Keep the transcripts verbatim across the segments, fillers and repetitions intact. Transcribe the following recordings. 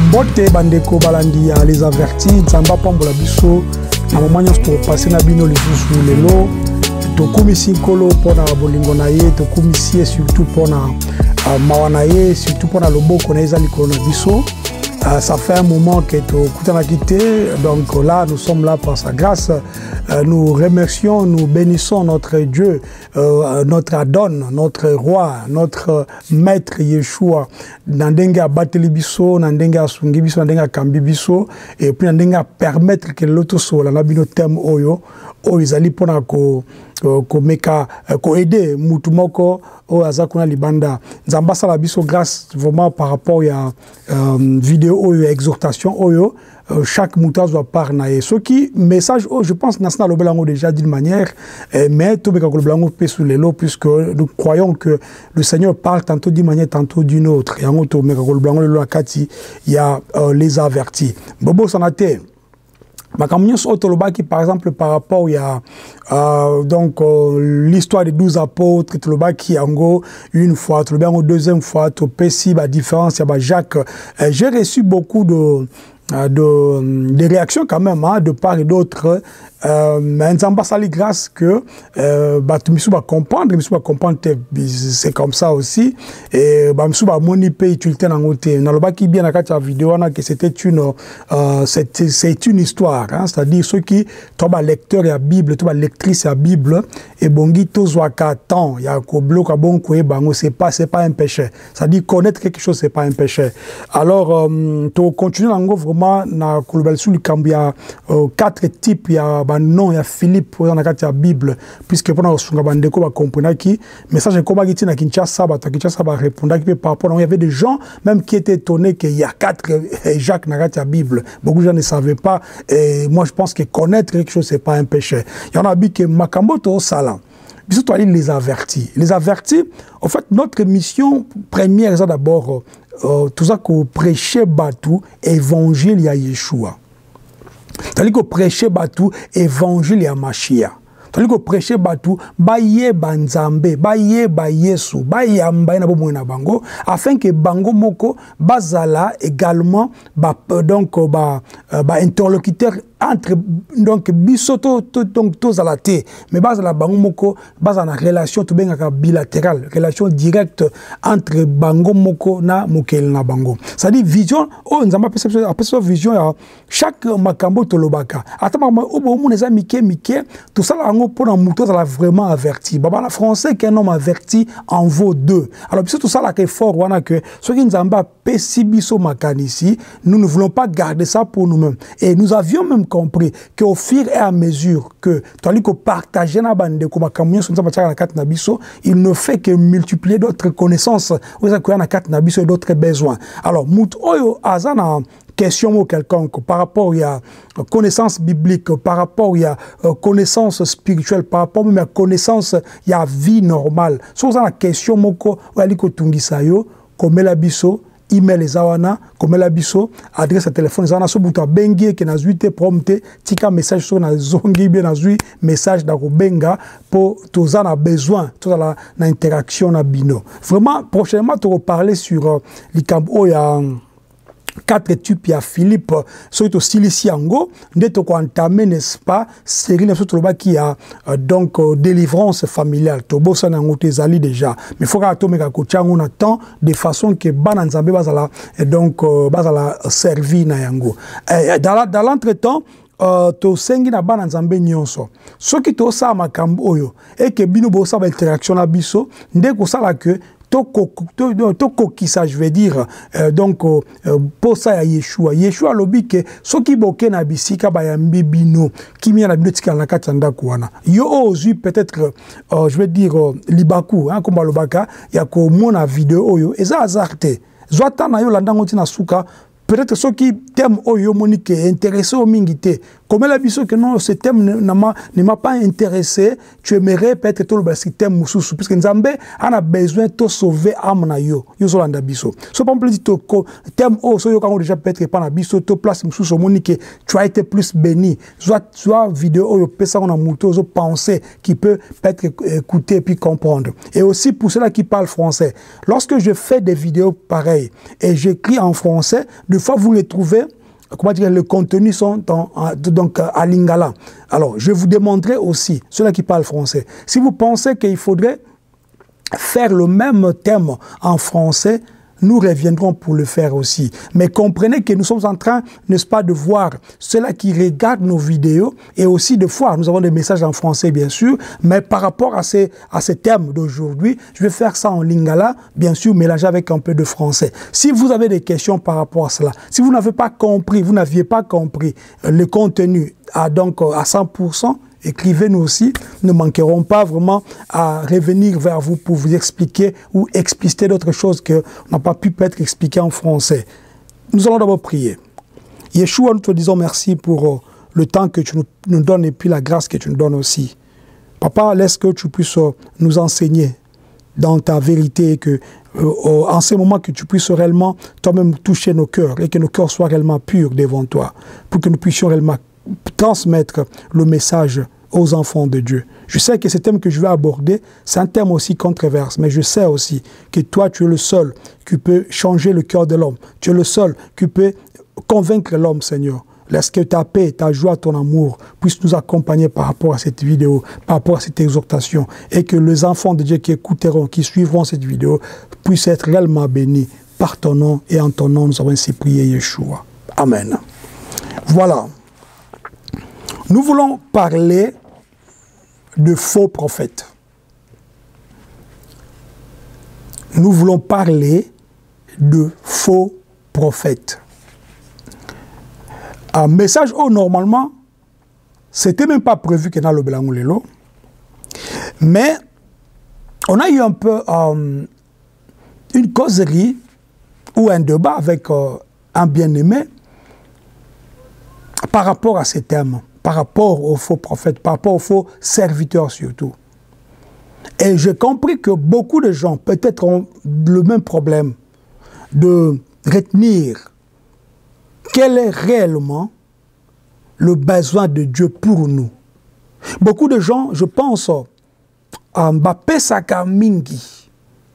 Mbote bandeko balandi ya les avertis nzamba pambola biso na moment nyonso to passer na bino lisusu lelo to komisi kolo pona bolingo na ye to komisi surtout pona uh, mawana ye surtout pona loboko na ezali kolo na biso. Uh, ça fait un moment que tout a quitté, donc là nous sommes là par sa grâce. Uh, nous remercions, nous bénissons notre Dieu, uh, notre Adon, notre roi, notre maître Yeshua. Nandenga bateli biso, nandenga sungi biso, nandenga kambi biso, et puis nandenga permettre que l'autre soit là, nabino terme oyo, oyo izali pona ko ko meka ko aider mutu moko o azakuna libanda nzamba sala biso grâce vraiment par rapport ya euh, vidéo oyo exhortation oyo euh, chaque mutu doit parler ce qui message oh, je pense national obelango déjà d'une manière eh, mais to beka ko obelango pe sous les lots puisque nous croyons que le Seigneur parle tantôt d'une manière tantôt d'une autre yango to meka ko obelango le akati il y a euh, les avertis bobo sanate. Par exemple, par rapport à euh, donc euh, l'histoire des douze apôtres, qui en une fois, en deuxième fois, au Pessi, la différence, il y a Jacques. Euh, J'ai reçu beaucoup de, de, de réactions quand même, hein, de part et d'autre. Euh, mais ça grâce que euh, bah tu va comprendre, tu va comprendre c'est comme ça aussi et bah tu va moniper utilité dans côté dans le bas qui bien à la vidéo on a que c'était une euh, c'est c'est une histoire hein, c'est-à-dire ceux qui toba lecteur et la Bible toba lectrice et la Bible et bongi tozwaka temps il y a ko bloka bon ko e bango c'est pas c'est pas un péché c'est-à-dire connaître quelque chose c'est pas un péché alors euh, tu continues en vraiment na kolobel sur le cambia euh, quatre types il y a non, il y a Philippe dans la Bible, puisque pendant que nous avons compris que le message comme il y a Kinshasa, Kinshasa va répondre par rapport. Il y avait des gens même qui étaient étonnés qu'il y a quatre Jacques dans la Bible. Beaucoup de gens ne savaient pas. Et moi, je pense que connaître quelque chose, ce n'est pas un péché. Il y en a dit que Makamboto au Salam. Bisous, les avertis. Les avertis, en fait, notre mission première, c'est d'abord euh, tout ça qu'on prêchait Batou, évangile à Yeshua. C'est-à-dire que prêcher Batou, évangile à Machia. C'est-à-dire que prêcher Batou, baye banzambe, baye bayesu, baye ambaye na bomo na bango, afin que bango moko bazala également ba donc ba ba interlocuteur entre donc bisoto donc tous à la té mais base la bango moko base na relation to benga bilatérale relation directe entre bango moko na mokel na bango ça dit vision oh nzamba perception perception vision ya chaque makambo to lobaka atama obo mu neza mike mike tout ça là ngo pour muto ça vraiment averti baba la français qu'un homme averti en vaut deux alors c'est tout ça là qui est fort wana que ce qui nzamba pesibiso makanisi nous ne voulons pas garder ça pour nous-mêmes et nous avions même compris qu'au fur et à mesure que tu que partager na bande comme camion sur la carte nabiso il ne fait que multiplier d'autres connaissances aux acquis na carte nabiso et d'autres besoins alors mut oyo azana question quelconque par rapport à connaissance biblique par rapport à connaissance spirituelle par rapport même à connaissance il y a vie normale sur la question moko ali ko tungisa yo comme la biso email ezawana comme la biso adresse à téléphone ezana so buta bengi ke na zuite prompte tika message so na zongi bien na zui message da ko benga pour tous en a besoin toute la na interaction na bino vraiment prochainement te reparler sur euh, l'icambo ya quatre types ya Philippe surtout Silici Ango ndeto ko entamé n'est-ce pas série na surtout ba qui a euh, donc euh, délivrance familiale to bossa na ngote zali déjà mais faut ka to meka ko chango na temps de façon que bana nzambe bazala donc euh, bazala servi na yango eh, dans dans l'entretemps Uh, to sengi na bana nzambe nyonso soki to sa makambo oyo et que bino bo sa ba interaction na biso nde ko sala que toko toko qui ça je veux dire euh, donc euh, pour ça ya Yeshua Yeshua lobi que soki boke na bisika ba yambi bino kimi na bino tika na katanda kuana yo ozu peut-être euh, je veux dire euh, libaku hein comme lobaka ya ko mona vidéo oyo eza azarte zwata na yo landa ngoti na suka peut-être ceux qui t'aiment oyo monique intéressé au mingité Comme la vision que non, ce thème ne m'a pas intéressé, tu aimerais peut-être tout le thème Moussous, puisque Nzambe a besoin de sauver Amna yo, yo solanda biso. So pas plus to thème oh so yo quand déjà peut-être pas na biso to place Moussous monique tu as été plus béni. Soit soit vidéo yo pesa on a mouto so penser qui peut peut-être écouter et puis comprendre. Et aussi pour ceux-là qui parlent français, lorsque je fais des vidéos pareilles et j'écris en français, des fois vous les trouvez comment dire, le contenu sont en, en, donc à lingala. Alors, je vais vous démontrer aussi, ceux-là qui parlent français, si vous pensez qu'il faudrait faire le même thème en français, nous reviendrons pour le faire aussi. Mais comprenez que nous sommes en train, n'est-ce pas, de voir ceux-là qui regardent nos vidéos et aussi de voir, nous avons des messages en français bien sûr, mais par rapport à ces, à ces thèmes d'aujourd'hui, je vais faire ça en lingala, bien sûr, mélangé avec un peu de français. Si vous avez des questions par rapport à cela, si vous n'avez pas compris, vous n'aviez pas compris le contenu à, donc, à cent pour cent, écrivez-nous aussi, nous ne manquerons pas vraiment à revenir vers vous pour vous expliquer ou expliciter d'autres choses qu'on n'a pas pu peut-être expliquer en français. Nous allons d'abord prier. Yeshua, nous te disons merci pour le temps que tu nous donnes et puis la grâce que tu nous donnes aussi. Papa, laisse que tu puisses nous enseigner dans ta vérité et que euh, en ces moments que tu puisses réellement toi-même toucher nos cœurs et que nos cœurs soient réellement purs devant toi pour que nous puissions réellement transmettre le message aux enfants de Dieu. Je sais que ce thème que je vais aborder, c'est un thème aussi controversé, mais je sais aussi que toi, tu es le seul qui peut changer le cœur de l'homme. Tu es le seul qui peut convaincre l'homme, Seigneur. Laisse que ta paix, ta joie, ton amour puissent nous accompagner par rapport à cette vidéo, par rapport à cette exhortation, et que les enfants de Dieu qui écouteront, qui suivront cette vidéo, puissent être réellement bénis par ton nom, et en ton nom, nous avons ainsi prié, Yeshua. Amen. Voilà. Nous voulons parler de faux prophètes. Nous voulons parler de faux prophètes. Un message où normalement, c'était même pas prévu que dans le Belangolelo, mais on a eu un peu euh, une causerie ou un débat avec euh, un bien-aimé par rapport à ces thèmes. Par rapport aux faux prophètes, par rapport aux faux serviteurs surtout. Et j'ai compris que beaucoup de gens peut-être ont le même problème de retenir quel est réellement le besoin de Dieu pour nous. Beaucoup de gens, je pense, à Bapesaka Mingi.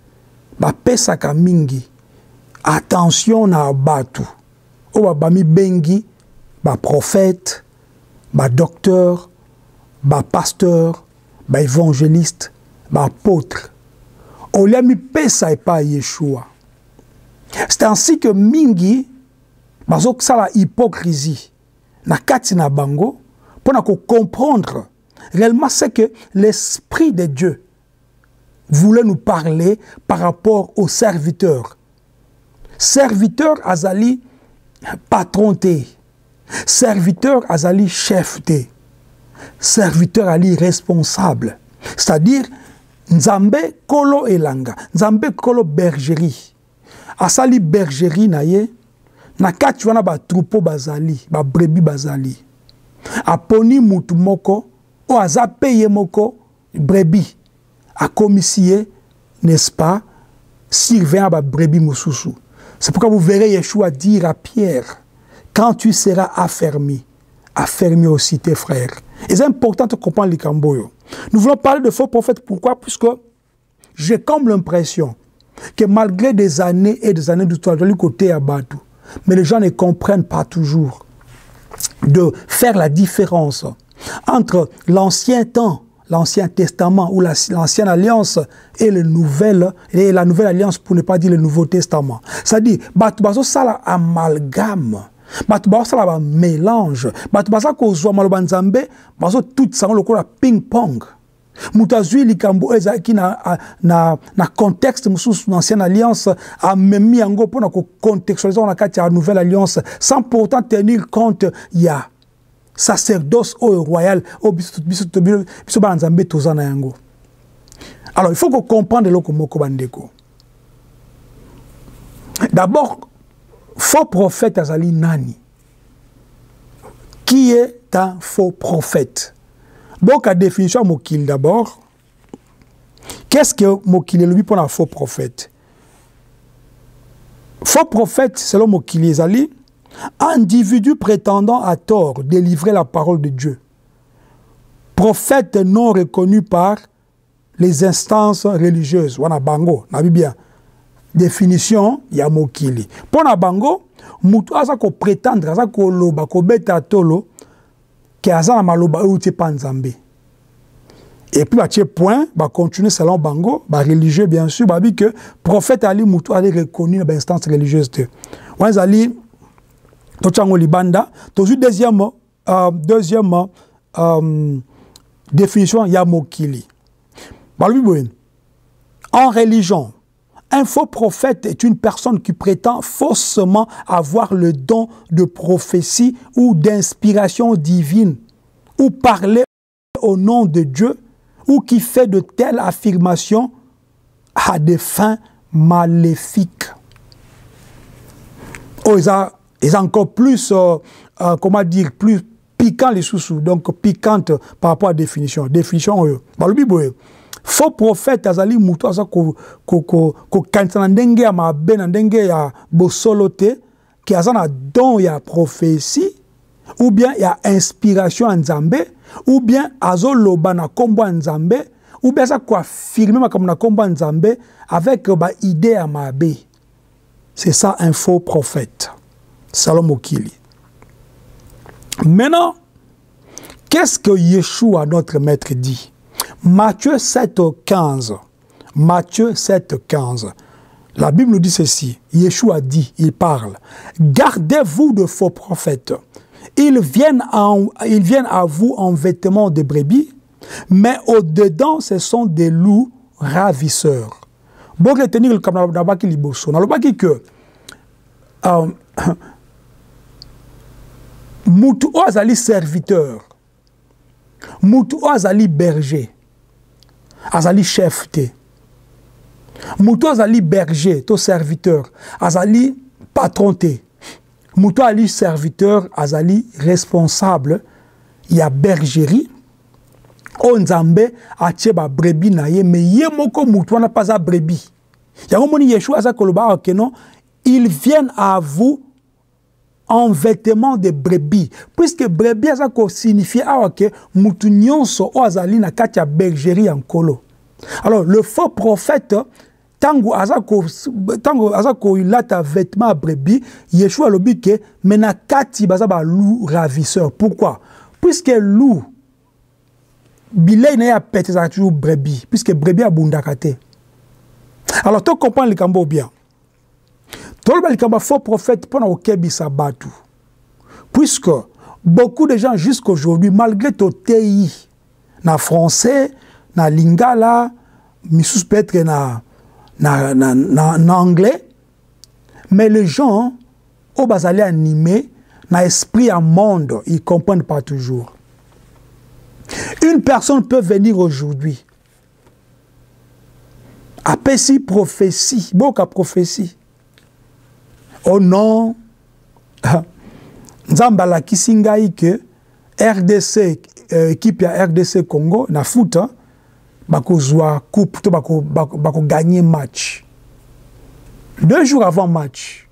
Bapesaka Mingi. Attention à Batu. Obabami Bengi, ba prophète, bah docteur, bah pasteur, bah évangéliste, bah apôtre. On lui a mis pesa et pas Yeshua. C'est ainsi que mingi, bah ça la hypocrisie, na kati na bango, pour comprendre réellement c'est que l'esprit de Dieu voulait nous parler par rapport aux serviteurs. Serviteur azali patronté. Serviteur azali chef té, serviteur ali responsable, c'est-à-dire Nzambe kolo elanga, Nzambe kolo bergerie, asali bergerie na ye, na kati wana ba troupeau bazali, ba brebis bazali, aponi mutu moko, o aza peye moko brebis, a komisie, n'est-ce pas, surveillant ba brebis mususu. C'est pourquoi vous verrez Yeshua dire à Pierre, quand tu seras affermi, affermi aussi tes frères. Et c'est important de comprendre les camboyo. Nous voulons parler de faux prophètes. Pourquoi? Puisque j'ai comme l'impression que malgré des années et des années d'histoire, de l'autre côté à Batou, mais les gens ne comprennent pas toujours de faire la différence entre l'ancien temps, l'ancien testament ou l'ancienne alliance et, le nouvel, et la nouvelle alliance, pour ne pas dire le nouveau testament. C'est-à-dire, Batou bazo sala amalgame. Bato basala ba mélange, bato basala ko zwa maloba nzambe, bazo tout ça le kola ping pong. Mutazui likambo ezaki na na na contexte mususu l'ancienne alliance a memi yango pona ko contextualiser na kati ya nouvelle alliance sans pourtant tenir compte ya sacerdoce au royal au biso biso biso ba nzambe tozana yango. Alors il faut qu'on comprenne le komoko bandeko. D'abord, faux prophète azali nani? Qui est est un faux prophète. Donc, la définition de Mokili d'abord. Qu'est-ce que Mokili lui pour un faux prophète? Faux prophète, selon Mokili Ezali, individu prétendant à tort délivrer la parole de Dieu. Prophète non reconnu par les instances religieuses. Wana bango, na bien. Définition, ya Mokili. Pour na bango, mutu asa ko prétendre, asa ko loba, ko beta tolo, ke asa na maloba ou te panzambe. Et puis, à ce point, bah continuer selon bango, bah religieux bien sûr, bah dit que prophète Ali mutu ali reconnu dans l'instance religieuse. Wana ali tochango libanda, tozu deuxième euh, deuxième euh, définition ya Mokili. Bah lui, en religion, un faux prophète est une personne qui prétend faussement avoir le don de prophétie ou d'inspiration divine, ou parler au nom de Dieu, ou qui fait de telles affirmations à des fins maléfiques. Oh, ils ont, ils ont encore plus, euh, euh, comment dire, plus piquant les sous-sous, donc piquante par rapport à la définition. Définition, euh, bah, le Bible, faux prophète azali mutu asa ko ko ko ko kantana ndenge ya mabe na ndenge ya bosolote ki azana don ya prophétie ou bien ya inspiration en Nzambe ou bien azoloba na kombo Nzambe ou bien ça ko affirmer makambo na kombo Nzambe avec ba idée ya mabe. C'est ça un faux prophète. Selon Mokili. Maintenant, qu'est-ce que Yeshua notre maître dit? Matthieu sept, quinze. Matthieu sept, quinze. La Bible nous dit ceci. Yeshua dit, il parle. Gardez-vous de faux prophètes. Ils viennent, en, ils viennent à vous en vêtements de brebis, mais au-dedans, ce sont des loups ravisseurs. Bon, retenir le comme d'abaki liboso. Dans le baki que Moutou azali serviteur. Moutou azali berger. Azali chef te. Moutou azali berger, to serviteur. Azali patron te. Moutou azali serviteur, azali responsable. Il y a bergerie. Onzambe atie ba brebi na ye, mais ye moko moutou n'a pas a brebi. Yango moni Yeshua aza koloba que non, ils viennent à vous en vêtements de brebis. Puisque brebis ça signifie que mutu nyonso o azali na kati ya bergerie en kolo. Alors le faux prophète tango azako tango azako il a ta vêtement à brebis, Yeshua lobi ke mena kati baza ba loup ravisseur. Pourquoi? Puisque loup bilay na ya pete za toujours brebis, puisque brebis abundakate. Alors tu comprends le cambo bien. Tout le monde faux prophète pendant auquel bisabatu. Puisque beaucoup de gens jusqu'aujourd'hui, malgré ton T I, na français, na lingala, misus peut-être na, na, na, na, na anglais, mais les gens, au basali animé, na esprit à monde, ils ne comprennent pas toujours. Une personne peut venir aujourd'hui, à Pessi prophétie, beaucoup à prophétie. Oh non, Nzambala Kisingaï que R D C, euh, équipe ya R D C Congo, na foot, hein, bako joua coupe, to bako, bako, bako gagner match. Deux jours avant match.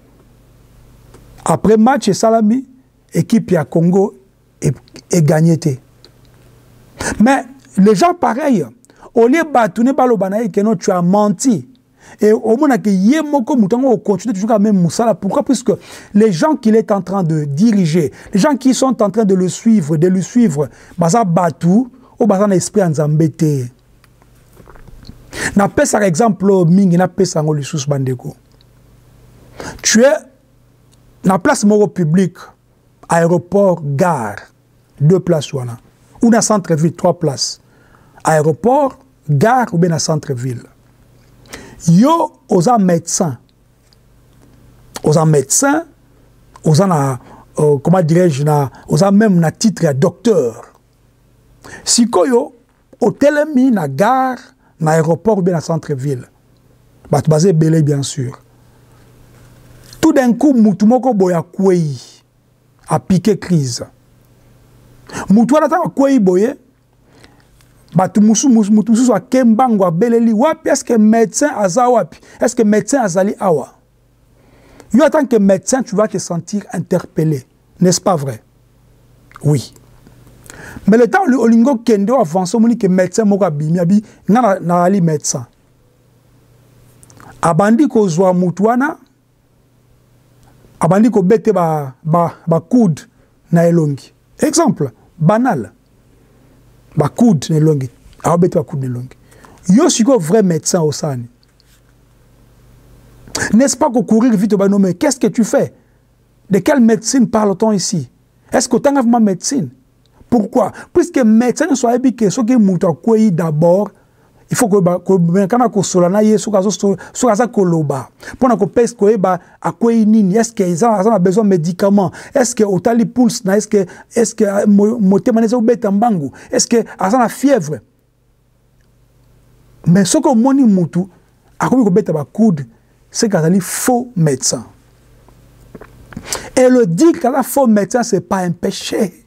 Après match, et Salami, équipe ya Congo est, est gagnée. Mais les gens pareils, au lieu de batouner par le banaï, que non, tu as menti. Et au moment que Yemoko Moutango continue toujours à même Moussala. Pourquoi? Puisque les gens qu'il est en train de diriger, les gens qui sont en train de le suivre, de le suivre, Baza Batou, au Baza l'esprit en Zambété. N'a pas par exemple, Mingi n'a pas ça le sous Bandeko. Tu es dans la place Moro public, aéroport, gare, deux places ou là. Ou dans centre-ville, trois places. Aéroport, gare ou bien dans centre-ville. Yo, aux médecins, aux médecins, aux euh, comment dirais-je, aux même na titre à docteur. Si yo, hôtel mi na gare, na aéroport ou bien na centre-ville, bah tu basé belé bien sûr. Tout d'un coup, moutumoko boya kwei a piqué crise. Mutu wana tanga kwei boye, batu musu musu mutu musu akembango abeleli wapi, est-ce que médecin aza wapi? Est-ce que médecin azali awa? Yo, en tant que médecin, tu vas te sentir interpellé. N'est-ce pas vrai? Oui. Mais le temps où Olingo Kendo avance, on dit que médecin moka bimi abi na na ali médecin. Abandi ko zwa mutuana, abandi ko bete ba ba ba coude na elongi. Exemple banal. Ba coude na elongi. A bete ba coude na elongi. Yo siko vrai médecin au sani. N'est-ce pas qu'au courir vite au banon, mais qu'est-ce que tu fais? De quelle médecine parle-t-on ici? Est-ce que tu as ma médecine? Pourquoi? Puisque médecin soit épique, ce qui est d'abord, il faut que quand solana ye sur sur koloba pour que pèse que ba akoi nini, est-ce qu'ils ont besoin de médicaments? Est-ce que otali pulse na est-ce que est-ce que moté manese obeta mbangu? Est-ce que asa na fièvre? Mais ce que moni mutu akomi ko beta ba coude, c'est qu'il y a un faux médecin. Et le dire qu'il y a un faux médecin, ce n'est pas un péché.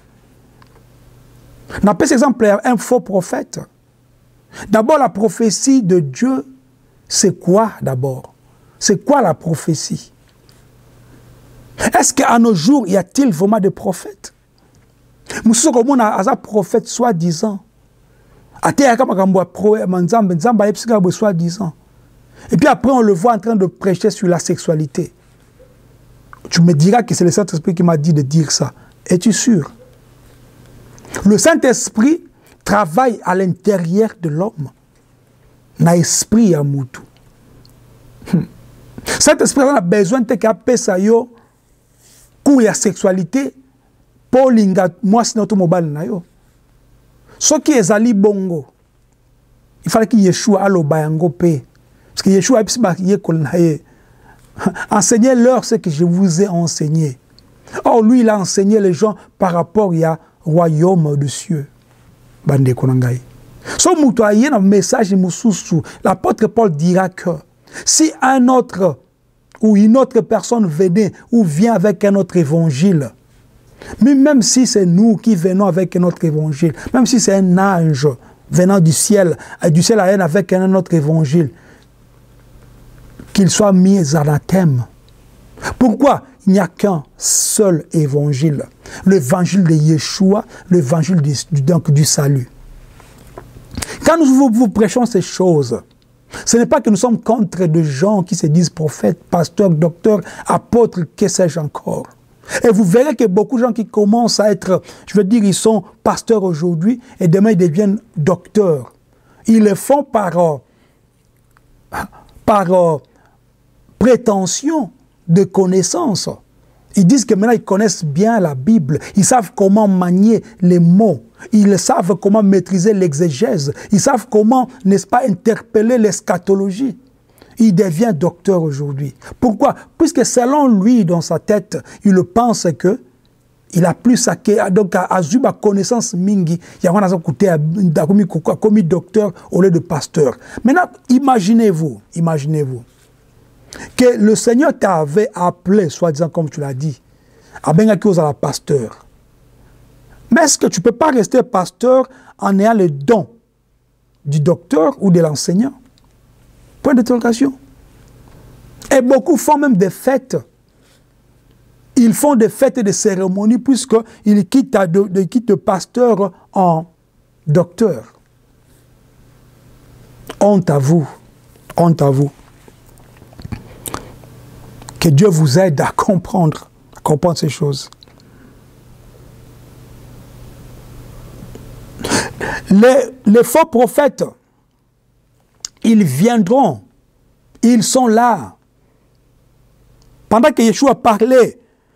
On peut, par exemple, un faux prophète. D'abord, la prophétie de Dieu, c'est quoi d'abord? C'est quoi la prophétie? Est-ce qu'à nos jours, y a-t-il vraiment des prophètes? Nous sommes comme un prophète soi-disant. Soi-disant. Et puis après, on le voit en train de prêcher sur la sexualité. Tu me diras que c'est le Saint-Esprit qui m'a dit de dire ça. Es-tu sûr? Le Saint-Esprit travaille à l'intérieur de l'homme. Na esprit à moutou. Saint-Esprit a besoin de faire ça yo pour la sexualité pour l'inga moi c'est notre mobile na yo. Ce qui est ali bongo. Il fallait que Yeshua allo bayango pe. Parce que Yeshua enseignez-leur ce que je vous ai enseigné. Or, lui, il a enseigné les gens par rapport au royaume des cieux. Bande konangai. So mutoye un message mususu. L'apôtre Paul dira que si un autre ou une autre personne venait ou vient avec un autre évangile, mais même si c'est nous qui venons avec un autre évangile, même si c'est un ange venant du ciel, du ciel à elle avec un autre évangile, qu'il soit mis anathème. Pourquoi? Il n'y a qu'un seul évangile. L'évangile de Yeshua, l'évangile du, donc du salut. Quand nous vous, vous prêchons ces choses, ce n'est pas que nous sommes contre des gens qui se disent prophètes, pasteurs, docteurs, apôtres, que sais-je encore. Et vous verrez que beaucoup de gens qui commencent à être, je veux dire, ils sont pasteurs aujourd'hui et demain ils deviennent docteurs. Ils le font par, par prétention de connaissance. Ils disent que maintenant ils connaissent bien la Bible, ils savent comment manier les mots, ils savent comment maîtriser l'exégèse, ils savent comment, n'est-ce pas, interpeller l'eschatologie. Il devient docteur aujourd'hui. Pourquoi? Puisque selon lui, dans sa tête, il pense que il a plus à donc à Azuba connaissance mingi, il y a un côté comme docteur au lieu de pasteur. Maintenant, imaginez-vous, imaginez-vous que le Seigneur t'avait appelé, soi-disant comme tu l'as dit, à la pasteur. Mais est-ce que tu ne peux pas rester pasteur en ayant le don du docteur ou de l'enseignant? Point d'interrogation. Et beaucoup font même des fêtes. Ils font des fêtes et des cérémonies puisqu'ils quittent, de, quittent le pasteur en docteur. Honte à vous. Honte à vous. Que Dieu vous aide à comprendre, à comprendre ces choses. Les, les faux prophètes, ils viendront, ils sont là. Pendant que Yeshua parlait,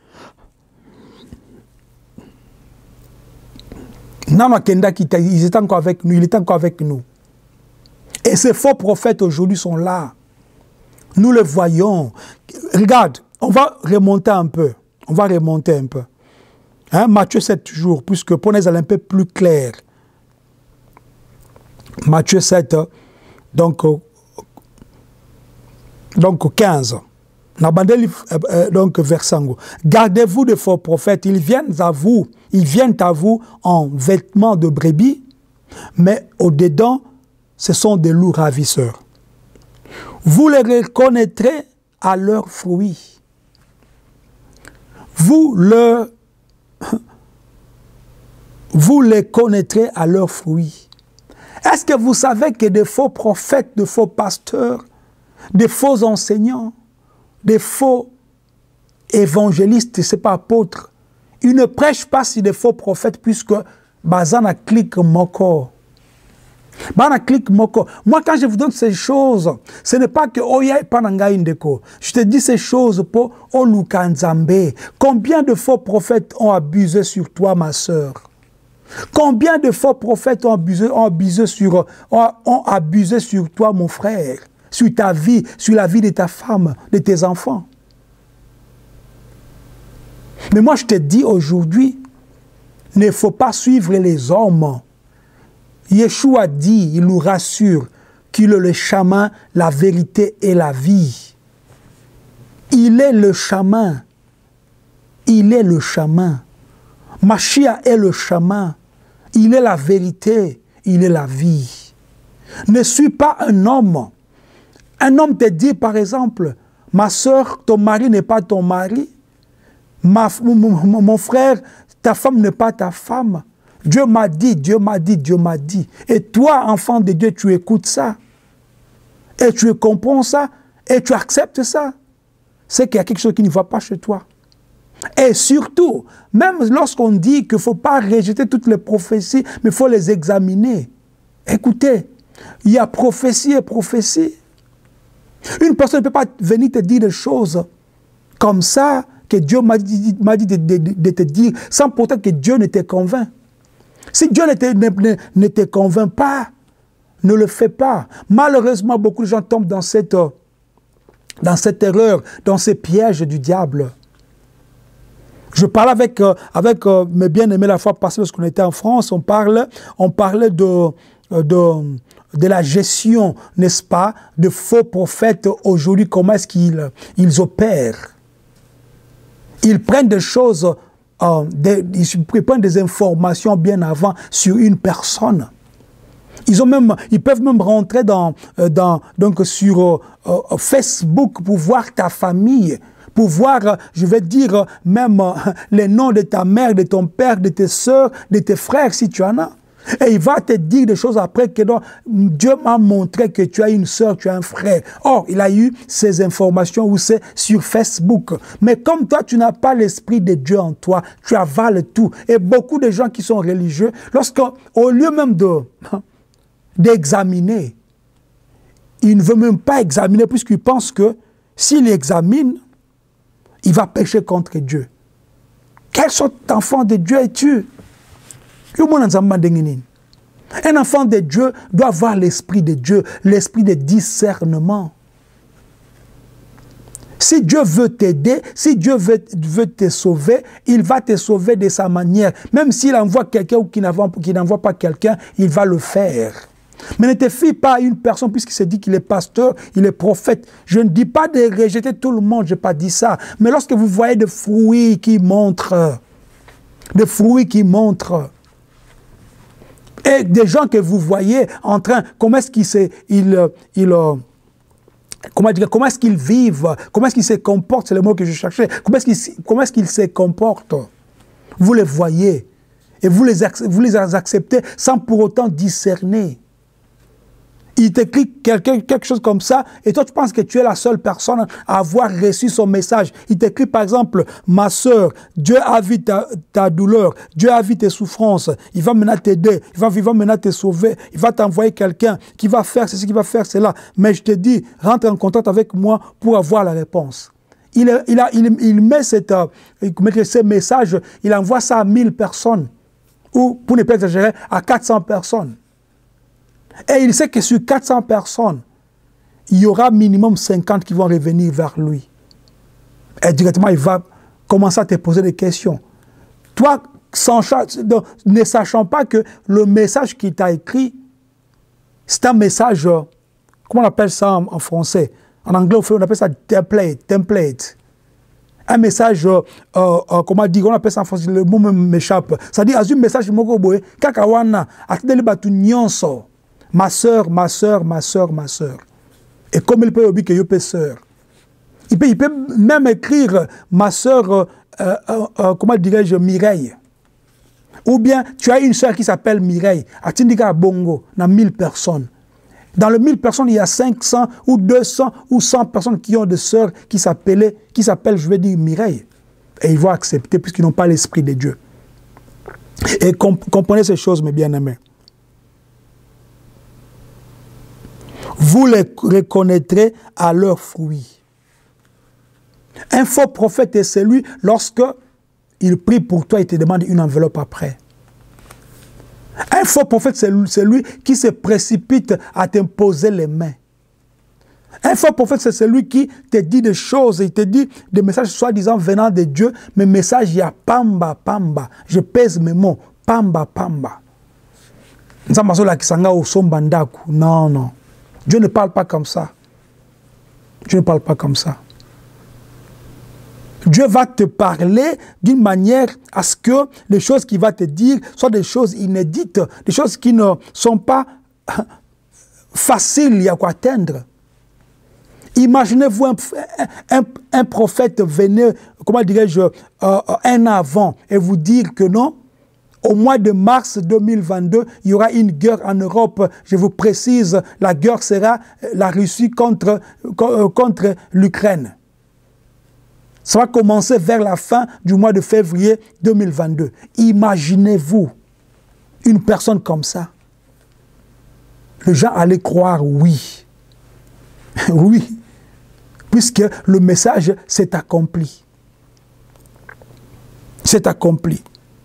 ils étaient encore avec nous, il était encore avec nous. Et ces faux prophètes aujourd'hui sont là. Nous le voyons. Regarde, on va remonter un peu. On va remonter un peu. Hein, Matthieu sept jours, puisque pour nous aller un peu plus clair. Matthieu sept, donc, donc quinze. Donc, versango. Gardez-vous de faux prophètes. Ils viennent à vous, ils viennent à vous en vêtements de brebis, mais au-dedans, ce sont des loups ravisseurs. Vous les reconnaîtrez à leurs fruits. Vous, le, vous les connaîtrez à leurs fruits. Est-ce que vous savez que des faux prophètes, de faux pasteurs, des faux enseignants, des faux évangélistes, c'est pas apôtres, ils ne prêchent pas sur des faux prophètes puisque bazana clique mon corps. Bazana clique mon corps. Moi, quand je vous donne ces choses, ce n'est pas que oya pananga indeko. Je te dis ces choses pour olukanzambe. Combien de faux prophètes ont abusé sur toi, ma sœur? Combien de faux prophètes ont abusé, ont abusé sur, ont, ont abusé sur toi, mon frère? Sur ta vie, sur la vie de ta femme, de tes enfants. Mais moi, je te dis aujourd'hui, il ne faut pas suivre les hommes. Yeshua dit, il nous rassure, qu'il est le chemin, la vérité et la vie. Il est le chemin. Il est le chemin. Mashiach est le chemin. Il est la vérité. Il est la vie. Ne suis pas un homme. Un homme te dit, par exemple, ma soeur, ton mari n'est pas ton mari. Ma, mon, mon, mon frère, ta femme n'est pas ta femme. Dieu m'a dit, Dieu m'a dit, Dieu m'a dit. Et toi, enfant de Dieu, tu écoutes ça. Et tu comprends ça. Et tu acceptes ça. C'est qu'il y a quelque chose qui ne va pas chez toi. Et surtout, même lorsqu'on dit qu'il ne faut pas rejeter toutes les prophéties, mais il faut les examiner. Écoutez, il y a prophétie et prophétie. Une personne ne peut pas venir te dire des choses comme ça, que Dieu m'a dit, m'a dit de, de, de te dire, sans pourtant que Dieu ne te convainc. Si Dieu ne te, ne, ne te convainc pas, ne le fais pas. Malheureusement, beaucoup de gens tombent dans cette, dans cette erreur, dans ces pièges du diable. Je parlais avec, avec mes bien-aimés la fois passée, lorsqu'on était en France, on, parle, on parlait de... de de la gestion, n'est-ce pas, de faux prophètes aujourd'hui, comment est-ce qu'ils ils opèrent. Ils prennent des choses, euh, des, ils prennent des informations bien avant sur une personne. Ils, ont même, ils peuvent même rentrer dans, dans, donc sur euh, Facebook pour voir ta famille, pour voir, je vais dire, même euh, les noms de ta mère, de ton père, de tes soeurs, de tes frères, si tu en as. Et il va te dire des choses après que donc, Dieu m'a montré que tu as une soeur, tu as un frère. Or, il a eu ces informations où c'est sur Facebook. Mais comme toi, tu n'as pas l'esprit de Dieu en toi, tu avales tout. Et beaucoup de gens qui sont religieux, lorsqu'au lieu même de d'examiner, il ne veut même pas examiner puisqu'il pense que s'il examine, il va pécher contre Dieu. Quelle sorte d'enfant de Dieu es-tu? Un enfant de Dieu doit avoir l'esprit de Dieu, l'esprit de discernement. Si Dieu veut t'aider, si Dieu veut, veut te sauver, il va te sauver de sa manière. Même s'il envoie quelqu'un ou qu'il n'envoie pas quelqu'un, il va le faire. Mais ne te fie pas à une personne puisqu'il se dit qu'il est pasteur, il est prophète. Je ne dis pas de rejeter tout le monde, je n'ai pas dit ça. Mais lorsque vous voyez des fruits qui montrent, des fruits qui montrent, et des gens que vous voyez en train, comment est-ce qu'ils se, ils, ils, comment dire, comment est-ce qu'ils vivent, comment est-ce qu'ils se comportent, c'est le mot que je cherchais, comment est-ce qu'ils, comment est-ce qu'ils se comportent, vous les voyez, et vous les, vous les acceptez sans pour autant discerner. Il t'écrit quelque, quelque chose comme ça, et toi tu penses que tu es la seule personne à avoir reçu son message. Il t'écrit par exemple, ma soeur, Dieu a vu ta, ta douleur, Dieu a vu tes souffrances, il va maintenant t'aider, il va, il va maintenant te sauver, il va t'envoyer quelqu'un qui va faire ceci, qui va faire cela. Mais je te dis, rentre en contact avec moi pour avoir la réponse. Il, il, a, il, il met cette, il met ce message, il envoie ça à mille personnes, ou pour ne pas exagérer, à quatre cents personnes. Et il sait que sur quatre cents personnes, il y aura minimum cinquante qui vont revenir vers lui. Et directement, il va commencer à te poser des questions. Toi, sans, ne sachant pas que le message qu'il t'a écrit, c'est un message, comment on appelle ça en, en français? En anglais, on appelle ça template, template. Un message, euh, euh, comment dire, on appelle ça en français, le mot m'échappe. C'est-à-dire, un message, kakawana, ma soeur, ma soeur, ma soeur, ma soeur. Et comme il peut dire que je peux soeur. Il peut, il peut même écrire ma soeur, euh, euh, euh, comment dirais-je, Mireille. Ou bien, tu as une soeur qui s'appelle Mireille, à Tindika Bongo, dans mille personnes. Dans les mille personnes, il y a cinq cents ou deux cents ou cent personnes qui ont des sœurs qui s'appellent, qui s'appellent, je vais dire, Mireille. Et ils vont accepter puisqu'ils n'ont pas l'esprit de Dieu. Et comp comprenez ces choses, mes bien-aimés. Vous les reconnaîtrez à leurs fruits. Un faux prophète est celui lorsque il prie pour toi et te demande une enveloppe après. Un faux prophète, c'est celui qui se précipite à t'imposer les mains. Un faux prophète, c'est celui qui te dit des choses, il te dit des messages soi-disant venant de Dieu, mais messages, il y a pamba, pamba. Je pèse mes mots, pamba, pamba. Non, non. Dieu ne parle pas comme ça. Dieu ne parle pas comme ça. Dieu va te parler d'une manière à ce que les choses qu'il va te dire soient des choses inédites, des choses qui ne sont pas faciles à atteindre. Imaginez-vous un, un, un prophète venir, comment dirais-je, euh, un an avant et vous dire que non, au mois de mars deux mille vingt-deux, il y aura une guerre en Europe. Je vous précise, la guerre sera la Russie contre, contre l'Ukraine. Ça va commencer vers la fin du mois de février deux mille vingt-deux. Imaginez-vous une personne comme ça. Les gens allaient croire oui. Oui. Puisque le message s'est accompli. C'est accompli.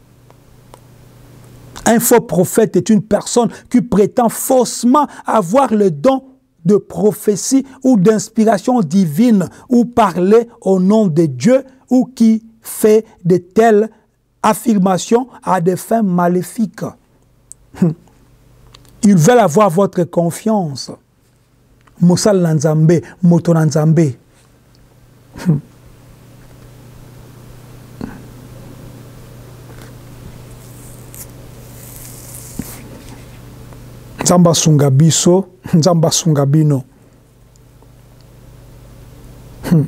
Un faux prophète est une personne qui prétend faussement avoir le don de prophétie ou d'inspiration divine ou parler au nom de Dieu ou qui fait de telles affirmations à des fins maléfiques. Ils veulent avoir votre confiance. Moussal Nanzambe, Moto Nanzambe. Nzamba Sungabiso, Nzamba Sungabino. Hmm.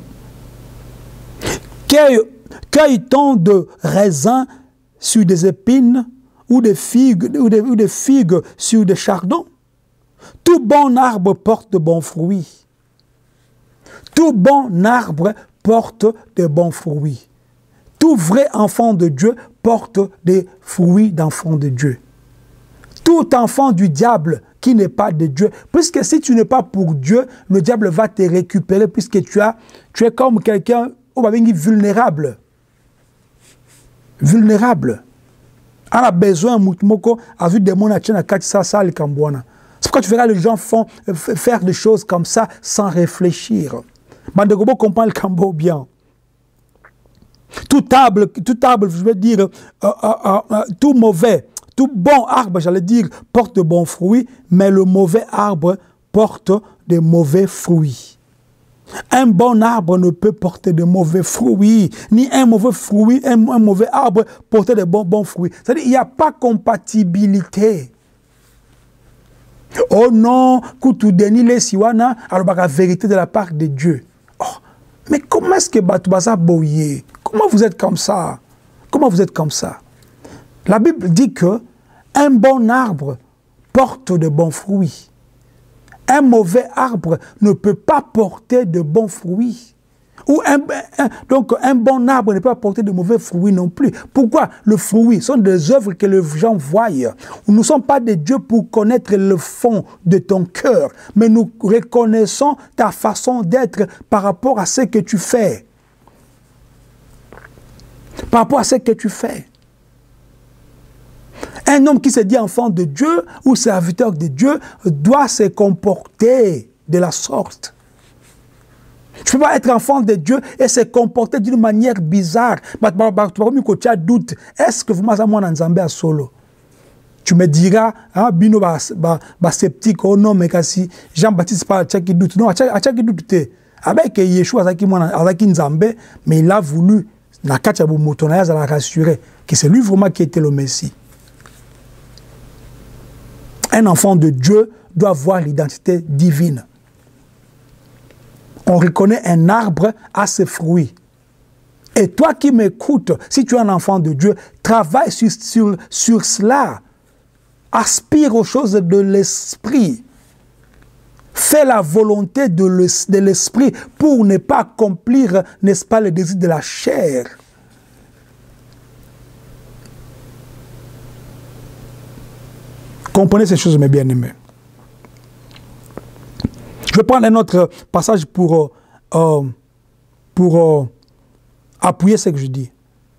Cueille-t-on de raisins sur des épines ou des figues, ou des, ou des figues sur des chardons? Tout bon arbre porte de bons fruits. Tout bon arbre porte de bons fruits. Tout vrai enfant de Dieu porte des fruits d'enfant de Dieu. Tout enfant du diable qui n'est pas de Dieu, puisque si tu n'es pas pour Dieu, le diable va te récupérer puisque tu, as, tu es comme quelqu'un vulnérable. Vulnérable. On a besoin de vu des gens qui ont c'est pourquoi tu verras les gens font, faire des choses comme ça sans réfléchir. Bandegobo comprend le Cambo bien. Tout arbre, tout arbre, je veux dire, euh, euh, euh, tout mauvais, tout bon arbre, j'allais dire, porte de bons fruits, mais le mauvais arbre porte de mauvais fruits. Un bon arbre ne peut porter de mauvais fruits, ni un mauvais fruit, un, un mauvais arbre porter de bons, bons fruits. C'est-à-dire qu'il n'y a pas compatibilité. Oh non, Koutoudenile les siwana, alors la vérité de la part de Dieu. Oh, mais comment est-ce que Batoubaza Boye? Comment vous êtes comme ça? Comment vous êtes comme ça? La Bible dit que un bon arbre porte de bons fruits. Un mauvais arbre ne peut pas porter de bons fruits. Ou un, un, donc un bon arbre ne peut pas porter de mauvais fruits non plus. Pourquoi? Le fruit sont des œuvres que les gens voient. Nous ne sommes pas des dieux pour connaître le fond de ton cœur, mais nous reconnaissons ta façon d'être par rapport à ce que tu fais. Par rapport à ce que tu fais. Un homme qui se dit enfant de Dieu ou serviteur de Dieu doit se comporter de la sorte. Tu ne peux pas être enfant de Dieu et se comporter d'une manière bizarre. Tu as doute. Est-ce que vous m'avez Nzambe à solo? Tu me diras, ah, bino sceptique, oh non, mais si Jean-Baptiste parle, tu as qui doute. Non, tu as qui doute. avec Yeshua azaki mwana azaki nzambe, mais il a voulu na kati ya moto na ya rassurer que c'est lui vraiment qui était le Messie. Un enfant de Dieu doit avoir l'identité divine. On reconnaît un arbre à ses fruits. Et toi qui m'écoutes, si tu es un enfant de Dieu, travaille sur, sur, sur cela. Aspire aux choses de l'esprit. Fais la volonté de l'esprit pour ne pas accomplir, n'est-ce pas, le désir de la chair. Comprenez ces choses, mes bien-aimés. Je vais prendre un autre passage pour, euh, pour euh, appuyer ce que je dis.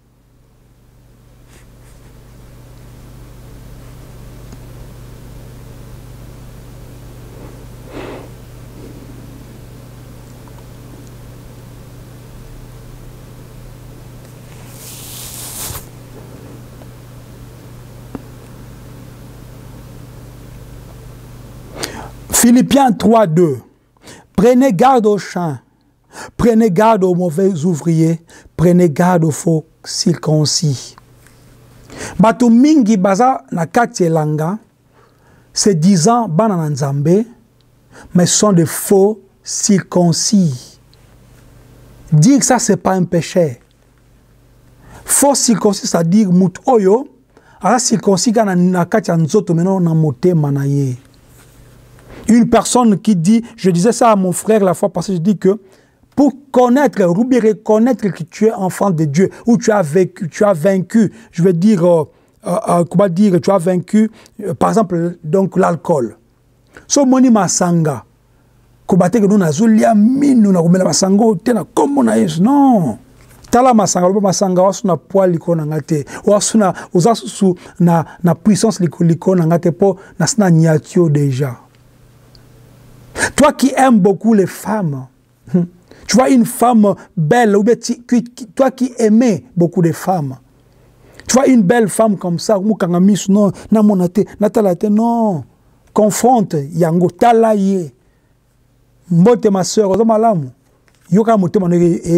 Philippiens trois, deux. Prenez garde aux champs, prenez garde aux mauvais ouvriers, prenez garde aux faux circoncis. Bato mingi baza na kati elanga, se disant bana na nzambe, mais sont de faux circoncis. Dire ça, c'est pas un péché. Faux circoncis, c'est-à-dire mout oyo, ala circoncis ka na kati ya nzoto meno na motema na ye. Une personne qui dit, je disais ça à mon frère la fois passée, je dis que pour connaître, ou bien reconnaître que tu es enfant de Dieu, ou tu as vécu, tu as vaincu, je veux dire, euh, euh, comment dire, tu as vaincu, euh, par exemple, donc l'alcool. So moni masanga, kobate que nous nazulia minu na kumela masanga tena comme na Yesu, non. Tala masanga, loba masanga wasu na poids liko na ngate, wasu na ozasu na na puissance liko liko na ngate po na sina nyatio déjà. Toi qui aimes beaucoup les femmes, tu vois une femme belle, ou bien toi qui aimais beaucoup de femmes, tu vois une belle femme comme ça, non, non, confronte, yango, talaye, mbote ma soeur, yoka mote et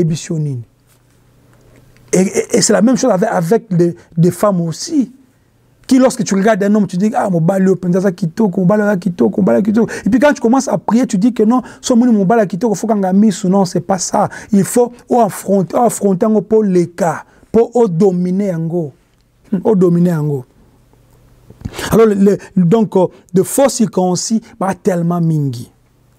et c'est la même chose avec, avec des, des femmes aussi. Qui, lorsque tu regardes un homme, tu dis, ah, mon balé, penza kitoko, mon balé kitoko, mon balé kitoko. Et puis quand tu commences à prier, tu dis que non, son mon balé kitoko, il faut qu'on gamise ou non, c'est pas ça. Il faut affronter, affronter pour les cas, pour dominer en go. Pour dominer en go. Alors, le, donc, de faux circoncis, bah, tellement mingi.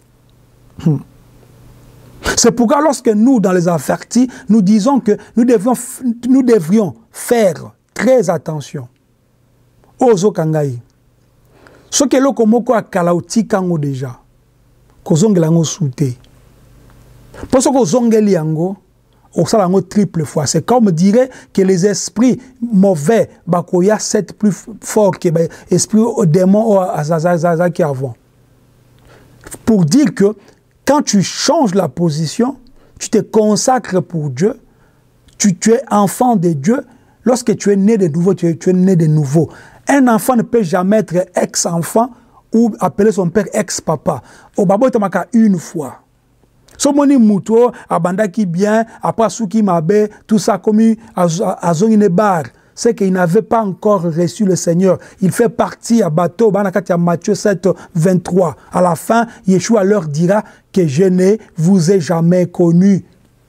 C'est pourquoi lorsque nous, dans les avertis, nous disons que nous devrions, nous devrions faire très attention. Ozo kangai. Ce que l'on komoko a kalauti kango déjà. Kozongela ngo souté. Pour ce que zongeli yango, on sala ngo triple fois. C'est comme dirait que les esprits mauvais, bakoya sept plus forts que les esprits démons ou azazazaza qui avant. Pour dire que quand tu changes la position, tu te consacres pour Dieu, tu, tu es enfant de Dieu. Lorsque tu es né de nouveau, tu es, tu es né de nouveau. Un enfant ne peut jamais être ex-enfant ou appeler son père ex-papa. Au babo est une fois. So moni muto, abanda qui bien, après souki mabe, tout ça comme à zone bar. C'est qu'il n'avait pas encore reçu le Seigneur. Il fait partie à bateau, banakati Matthieu sept, vingt-trois. À la fin, Yeshua leur dira que je ne vous ai jamais connu.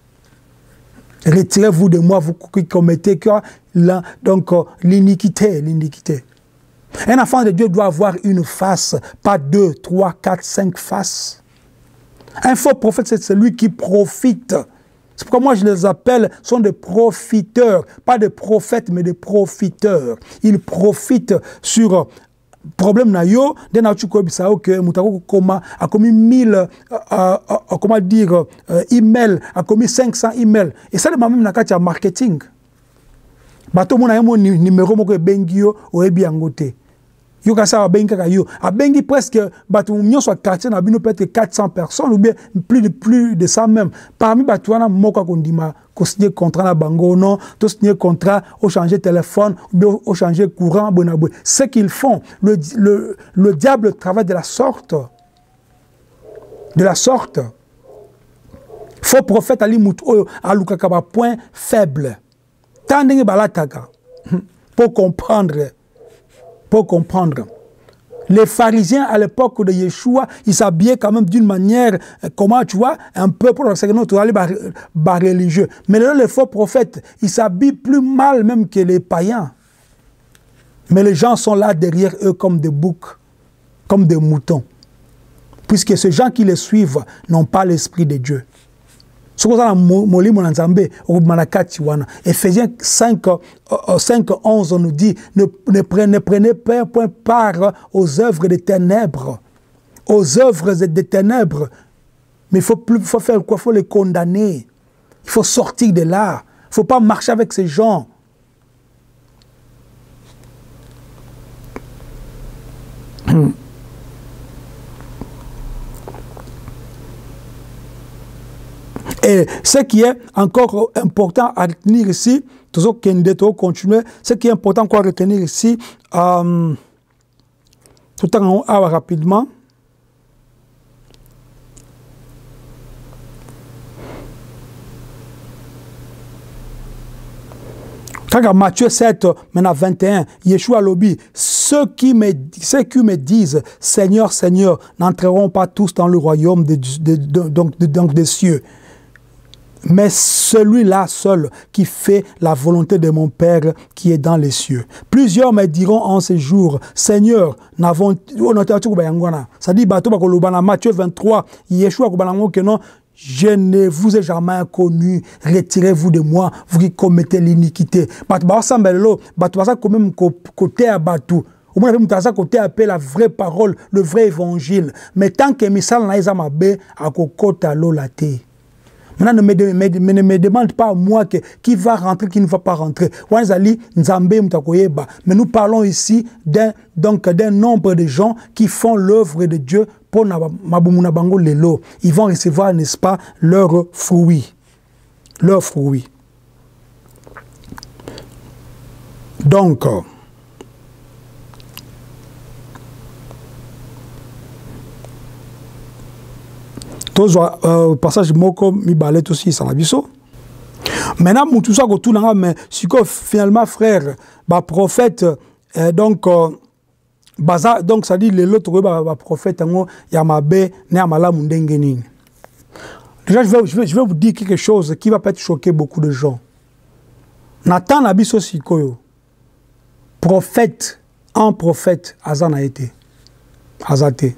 Retirez-vous de moi, vous qui commettez donc l'iniquité, l'iniquité. Un enfant de Dieu doit avoir une face, pas deux, trois, quatre, cinq faces. Un faux prophète, c'est celui qui profite. C'est pourquoi moi je les appelle, sont des profiteurs, pas des prophètes, mais des profiteurs. Ils profitent sur problème na yo, de na chuko bisao que mutako koma a commis mille, comment dire, emails, a commis cinq cents emails. Et ça, même na katia marketing. Bato mona yemo numéro moko bengio o ebi angote. Yo kasa bengi kaka yo. A bengi presque bato nyon soit quartier na bino peut-être quatre cents personnes ou bien plus de plus de ça même. Parmi bato wana moko kondima ko signer contrat na bango non, to signer contrat, au changer téléphone ou bien au changer courant bonabou. Ce qu'ils font, le, le le diable travaille de la sorte. De la sorte. Faux prophète ali mutu oyo alukaka ba point faible. Tandenge balataka. Pour comprendre. Pour comprendre. Les pharisiens à l'époque de Yeshua, ils s'habillaient quand même d'une manière, comment tu vois, un peu pour aller bas religieux. Mais là, les faux prophètes, ils s'habillent plus mal même que les païens. Mais les gens sont là derrière eux comme des boucs, comme des moutons. Puisque ces gens qui les suivent n'ont pas l'esprit de Dieu. Ephésiens cinq, onze nous dit, ne, ne, prenez, ne prenez pas point part aux œuvres des ténèbres. Aux œuvres des ténèbres. Mais il faut, plus, faut faire quoi? Il faut les condamner. Il faut sortir de là. Il ne faut pas marcher avec ces gens. Et ce qui est encore important à retenir ici, toujours continuer, ce qui est important à retenir ici, euh, tout en haut rapidement. Quand Matthieu sept, maintenant vingt et un, Yeshua Lobi, ceux qui me, ceux qui me disent Seigneur, Seigneur, n'entreront pas tous dans le royaume de, de, de, donc, de, donc des cieux. Mais celui-là seul qui fait la volonté de mon Père qui est dans les cieux. Plusieurs me diront en ces jours, Seigneur, n'avons... Ça dit, Matthieu vingt-trois, Yeshua que non, je ne vous ai jamais connu, retirez-vous de moi, vous qui commettez l'iniquité. Côté à Batou. Au moins, côté appelle la vraie parole, le vrai évangile. Mais tant que Missal n'a pas bé, à côté l'eau la thé. Maintenant, ne me, me, me, ne me demande pas à moi que, qui va rentrer, qui ne va pas rentrer. Mais nous parlons ici d'un nombre de gens qui font l'œuvre de Dieu pour lelo. Ils vont recevoir, n'est-ce pas, leurs fruits. Leurs fruits. Donc, euh, passage moko mi balait aussi sans abisso. Maintenant tout ça tout là mais si finalement frère ba prophète euh, donc euh, baza donc ça dit l'autre ba prophète ngo ya mabe ne amala mundenge nini. Déjà je vais, je vais je vais vous dire quelque chose qui va peut-être choquer beaucoup de gens. Nathan abisso sikoyo prophète en prophète azan a été azate.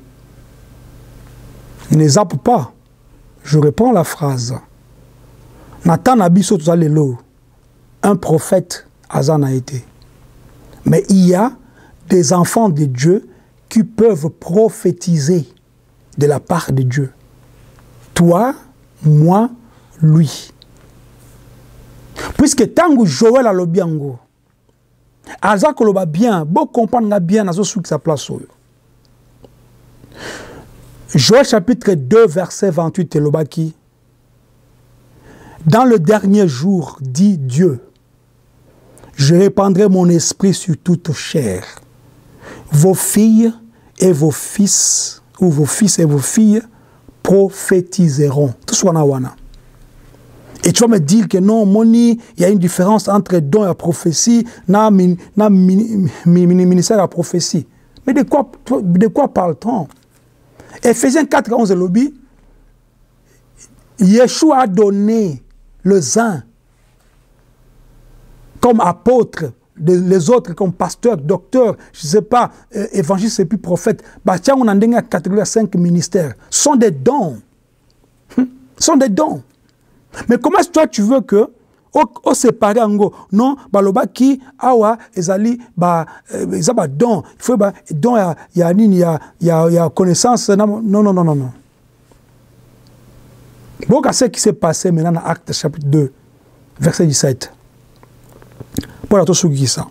Ne zappe pas. Je reprends la phrase. Nathan Abisso Tzalelo, un prophète, Azan a été. Mais il y a des enfants de Dieu qui peuvent prophétiser de la part de Dieu. Toi, moi, lui. Puisque tango Joël a le biango, Azan koloba bien, bon comprendre bien à ce qui sa place. Joël chapitre deux, verset vingt-huit, Elobaki. Dans le dernier jour, dit Dieu, je répandrai mon esprit sur toute chair. Vos filles et vos fils, ou vos fils et vos filles, prophétiseront. Tout soit na wana. Et tu vas me dire que non, Moni, il y a une différence entre don et prophétie, na, min, na min, min, min, ministère et prophétie. Mais de quoi, de quoi parle-t-on? Ephésiens quatre, onze, lobby, Yeshua a donné les uns comme apôtres, les autres comme pasteurs, docteurs, je ne sais pas, euh, évangilistes et puis prophètes. Bah, tiens, on a une catégorie cinq ministères. Ce sont des dons. Ce sont des dons. Mais comment est-ce que toi tu veux que au séparé ango non baloba ki awa ezali ba ezaba don il faut ba don ya ya nini ya ya ya connaissance non non non non non. Donc à ce qui s'est passé maintenant dans Actes chapitre deux verset dix-sept. Pour la tout ça.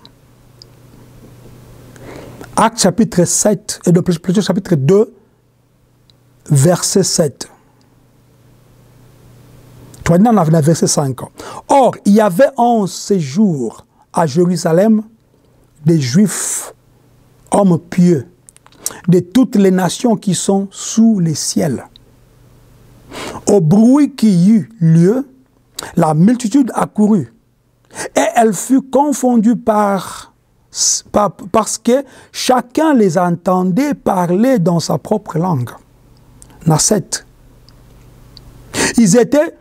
Actes chapitre sept et de plutôt chapitre deux verset sept. Dans le verset cinq. Or, il y avait en ces jours à Jérusalem des Juifs, hommes pieux, de toutes les nations qui sont sous les ciels. Au bruit qui y eut lieu, la multitude accourut, et elle fut confondue par, par, parce que chacun les entendait parler dans sa propre langue. Nasset. Ils étaient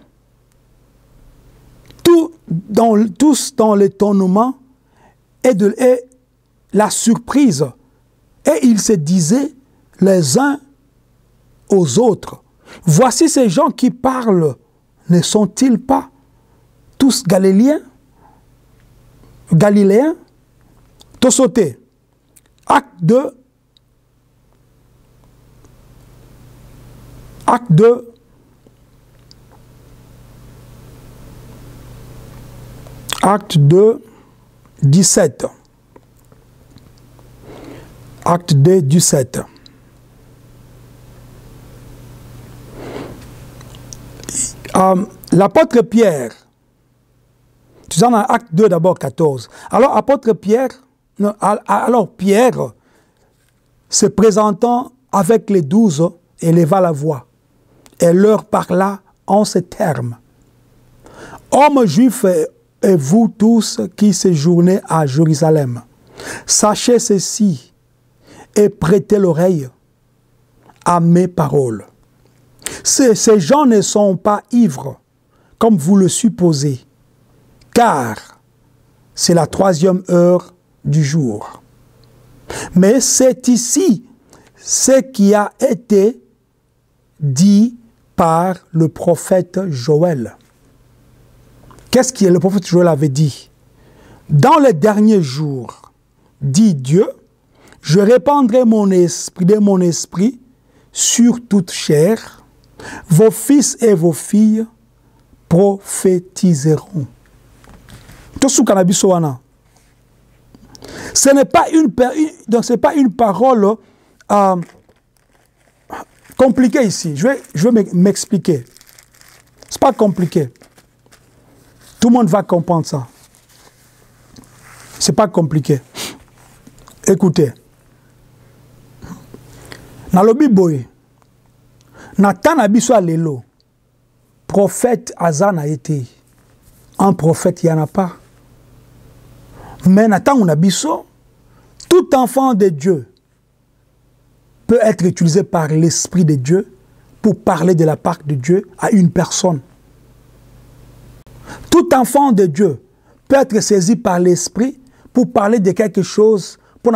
tout dans, tous dans l'étonnement et, de, et la surprise. Et ils se disaient les uns aux autres, voici ces gens qui parlent, ne sont-ils pas tous galiléens? Galiléens? Tout sauté. Acte deux. Acte deux. Acte deux, dix-sept. Acte deux, dix-sept. Euh, L'apôtre Pierre, tu en as acte deux d'abord, quatorze. Alors, apôtre Pierre, non, alors Pierre, se présentant avec les douze, éleva la voix et leur parla en ces termes. Hommes juifs et vous tous qui séjournez à Jérusalem, sachez ceci et prêtez l'oreille à mes paroles. Ces, ces gens ne sont pas ivres, comme vous le supposez, car c'est la troisième heure du jour. Mais c'est ici ce qui a été dit par le prophète Joël. Qu'est-ce que le prophète Joël avait dit? Dans les derniers jours, dit Dieu, je répandrai mon esprit, de mon esprit sur toute chair. Vos fils et vos filles prophétiseront. Ce n'est pas une, donc c'est pas une parole euh, compliquée ici. Je vais, je vais m'expliquer. Ce n'est pas compliqué. Tout le monde va comprendre ça. Ce n'est pas compliqué. Écoutez. Dans le Bible, Nathan Abisso Lelo, prophète Azan a été. Un prophète, il n'y en a pas. Mais Nathan Abisso, tout enfant de Dieu peut être utilisé par l'Esprit de Dieu pour parler de la part de Dieu à une personne. Tout enfant de Dieu peut être saisi par l'Esprit pour parler de quelque chose pour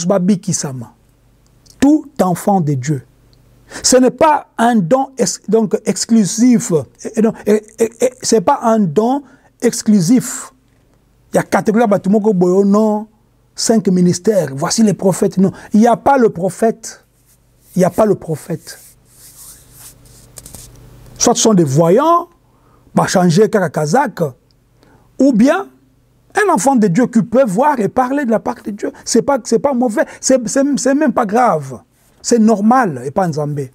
tout enfant de Dieu. Ce n'est pas un don ex, donc exclusif. Ce n'est pas un don exclusif. Il y a catégorie de non, cinq ministères. Voici les prophètes. Non, il n'y a pas le prophète. Il n'y a pas le prophète. Soit ce sont des voyants, va changer Kazakh, ou bien un enfant de Dieu qui peut voir et parler de la part de Dieu. Ce n'est pas, c'est pas mauvais, c'est même pas grave. C'est normal et pas Nzambé.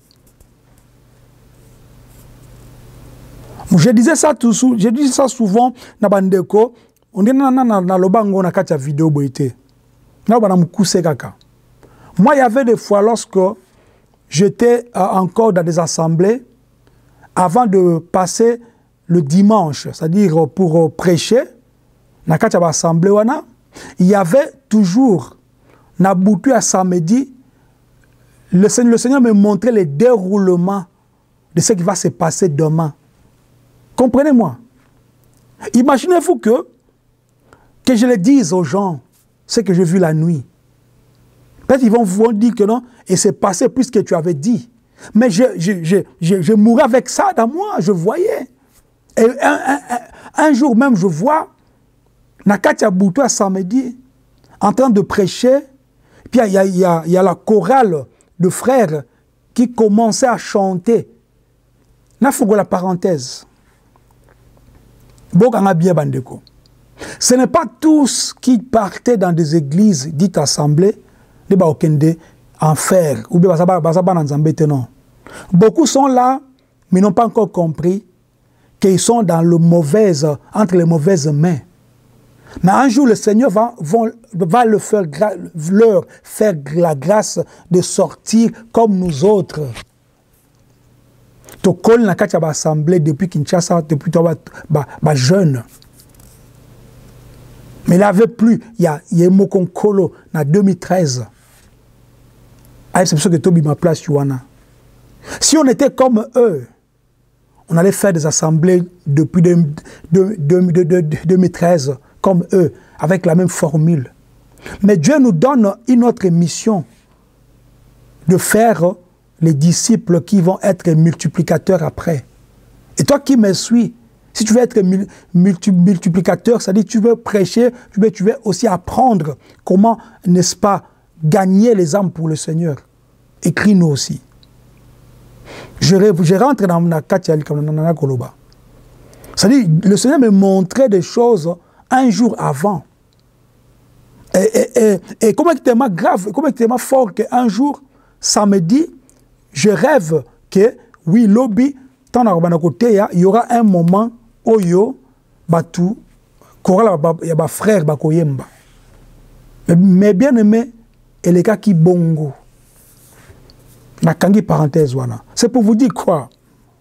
Je disais ça tout je disais ça souvent na bandeko, on dit na na na lobango na katia vidéo boité. Na bana mukuse kaka. Moi il y avait des fois lorsque j'étais euh, encore dans des assemblées avant de passer le dimanche, c'est-à-dire pour euh, prêcher na katia assemblée wana, il y avait toujours na boutu à samedi. Le Seigneur, le Seigneur me montrait les déroulements de ce qui va se passer demain. Comprenez-moi. Imaginez-vous que, que je le dise aux gens ce que j'ai vu la nuit. Peut-être qu'ils vont vous dire que non, et c'est passé puisque tu avais dit. Mais je, je, je, je, je mourais avec ça dans moi, je voyais. Et un, un, un, un jour même, je vois Nakatia Boutoua samedi en train de prêcher. Puis il y a, y, a, y a la chorale de frères qui commençaient à chanter. N'a pas la parenthèse. Ce n'est pas tous qui partaient dans des églises dites assemblées de en fer ou bien non. Beaucoup sont là, mais n'ont pas encore compris qu'ils sont dans le mauvais, entre les mauvaises mains. Mais un jour, le Seigneur va, va, va leur, faire, leur faire la grâce de sortir comme nous autres. Tu colles dans la assemblée depuis Kinshasa, depuis toi, bah jeune. Mais il n'avait plus, il y a Mokon Kolo en deux mille treize. Ah, c'est pour ça que Tobi m'a place, Yuana. Si on était comme eux, on allait faire des assemblées depuis deux mille treize, comme eux, avec la même formule. Mais Dieu nous donne une autre mission de faire les disciples qui vont être multiplicateurs après. Et toi qui me suis, si tu veux être multi multiplicateur, c'est-à-dire tu veux prêcher, tu veux, tu veux aussi apprendre comment, n'est-ce pas, gagner les âmes pour le Seigneur. Écris-nous aussi. Je, je rentre dans la Katia Koloba. C'est-à-dire, le Seigneur me montrait des choses un jour avant. Et, et, et, et comment c'est tellement grave, comment c'est tellement fort qu'un jour, samedi, je rêve que, oui, lobby, tant il y aura un moment où il y a un frère Bakoyemba. Mais bien aimé, et les gars qui bongo. La kangi parenthèse, voilà. C'est pour vous dire quoi?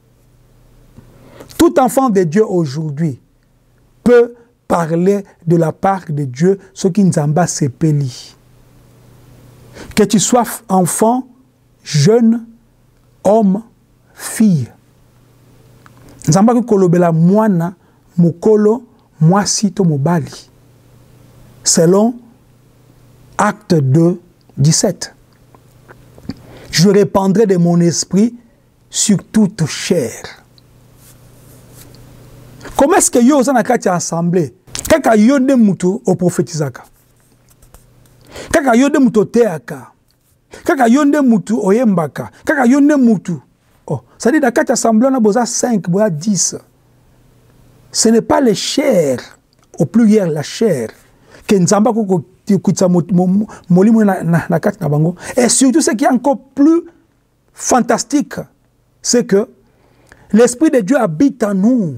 Tout enfant de Dieu aujourd'hui peut parler de la part de Dieu, ce qui nous en bas sepeli. Que tu sois enfant, jeune, homme, fille. Nzamba ki kolobela mwana, mukolo, mwasi to mobali. Selon Acte deux, dix-sept. Je répandrai de mon esprit sur toute chair. Comment est-ce que yo na kati assemblée? Kaka yo de mutu o prophétisaka. Kaka yo de mutu teaka. Kaka yo de mutu oyembaka. Kaka yo de mutu. Oh, ça dit dans kati assemblée on a besoin cinq, besoin dix. Ce n'est pas les chairs, au pluriel la chair, que nzamba koko et surtout, ce qui est encore plus fantastique, c'est que l'Esprit de Dieu habite en nous.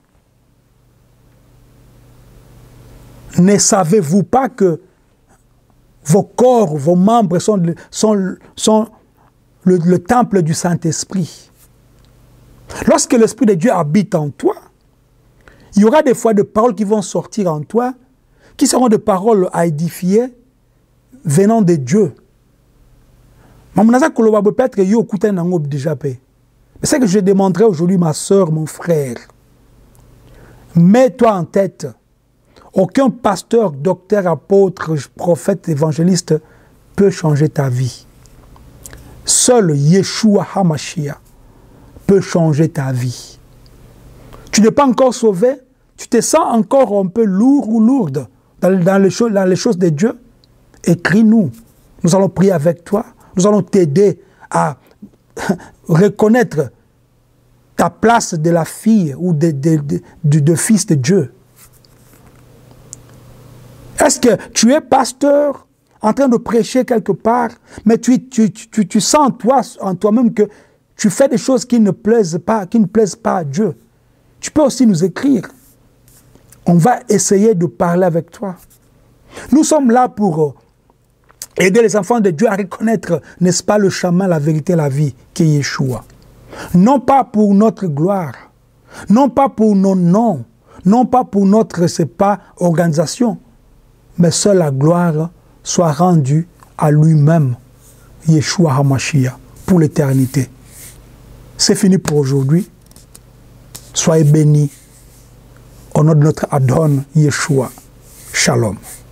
Ne savez-vous pas que vos corps, vos membres sont, sont, sont le, le temple du Saint-Esprit? Lorsque l'Esprit de Dieu habite en toi, il y aura des fois des paroles qui vont sortir en toi, qui seront des paroles à édifier venant de Dieu. Mais peut-être que yo déjà Mais c'est que je demanderai aujourd'hui, ma soeur, mon frère. Mets-toi en tête. Aucun pasteur, docteur, apôtre, prophète, évangéliste peut changer ta vie. Seul Yeshua HaMashiach peut changer ta vie. Tu n'es pas encore sauvé, tu te sens encore un peu lourd ou lourde dans, dans, les, choses, dans les choses de Dieu. Écris-nous. Nous allons prier avec toi. Nous allons t'aider à reconnaître ta place de la fille ou de, de, de, de, de fils de Dieu. Est-ce que tu es pasteur en train de prêcher quelque part, mais tu, tu, tu, tu sens en toi, en toi-même que tu fais des choses qui ne plaisent pas, qui ne plaisent pas à Dieu? Tu peux aussi nous écrire. On va essayer de parler avec toi. Nous sommes là pour aider les enfants de Dieu à reconnaître, n'est-ce pas, le chemin, la vérité, la vie, qui est Yeshua. Non pas pour notre gloire, non pas pour nos noms, non pas pour notre, c'est pas, organisation, mais seule la gloire soit rendue à lui-même, Yeshua HaMashiach, pour l'éternité. C'est fini pour aujourd'hui. Soyez bénis au nom de notre Adon Yeshua. Shalom.